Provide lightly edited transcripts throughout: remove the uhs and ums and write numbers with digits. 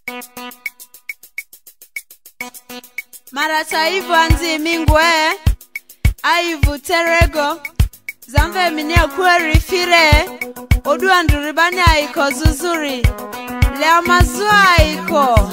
Marata ivu anzi mingwe aivu terego zamve minia kweri fire odu anduribani Ayiko zuzuri le Amazu Ayiko.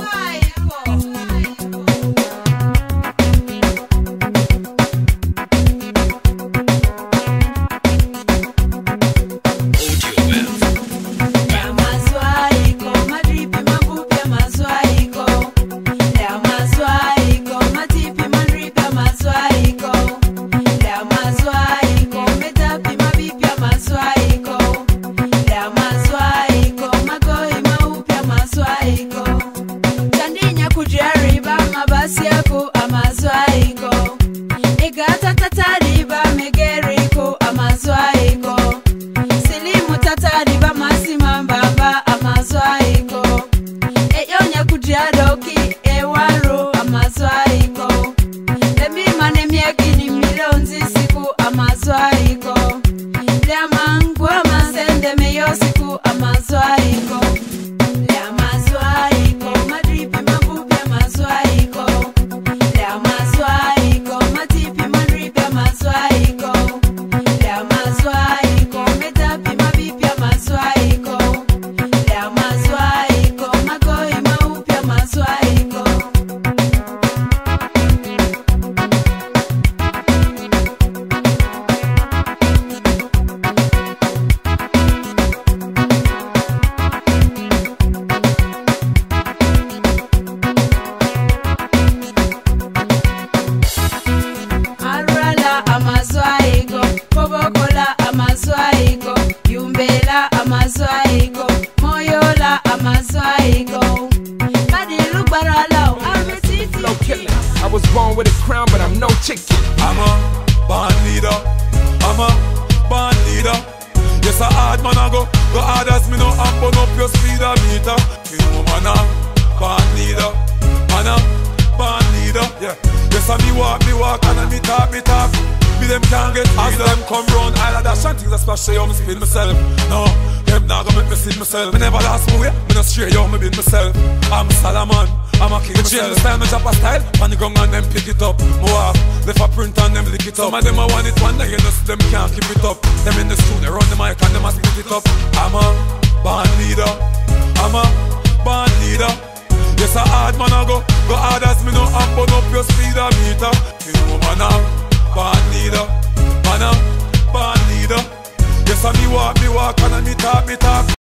Amazu Ayiko, Moyola Amazu Ayiko. No killing. I was born with a crown, but I'm no chicken. I'm a band leader. I'm a band leader. Yes, a hard man I go hard as me no and burn up your speedometer. You know man a band leader. Man a band leader. Yeah. Yes, I me walk and I me talk. Me them can't get as them come round. All of that shanties I splash say I'm spin myself. No, them not gonna make me see myself. Me never lost my way. Me not straight yo, me been myself. I'm Solomon, I'm a king myself. Me style, me drop a style. On the ground and them pick it up. Me walk, left a print and them lick it up. Some of them I want it one day, you know, them can't keep it up. Them in the studio, run the mic and them a split it up. I'm a band leader. I'm a band leader. Yes, a hard man I go hard as me no and burn up your speedometer. You know man a band leader. Man a band leader. Yes, I me walk and I me talk.